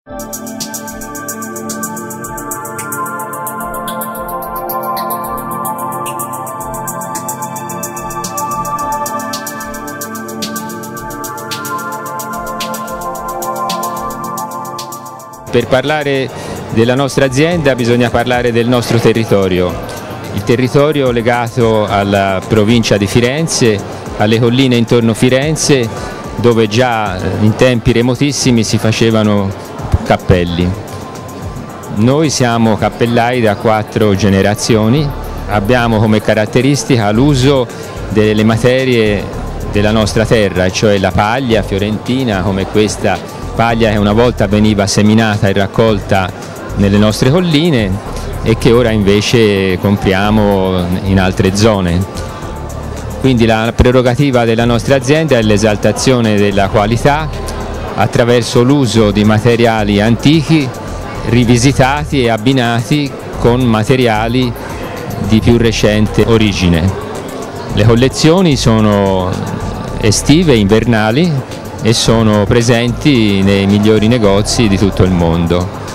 Per parlare della nostra azienda bisogna parlare del nostro territorio, il territorio legato alla provincia di Firenze, alle colline intorno a Firenze, dove già in tempi remotissimi si facevano cappelli. Noi siamo cappellai da 4 generazioni, abbiamo come caratteristica l'uso delle materie della nostra terra, cioè la paglia fiorentina, come questa paglia che una volta veniva seminata e raccolta nelle nostre colline e che ora invece compriamo in altre zone. Quindi la prerogativa della nostra azienda è l'esaltazione della qualità attraverso l'uso di materiali antichi rivisitati e abbinati con materiali di più recente origine. Le collezioni sono estive e invernali e sono presenti nei migliori negozi di tutto il mondo.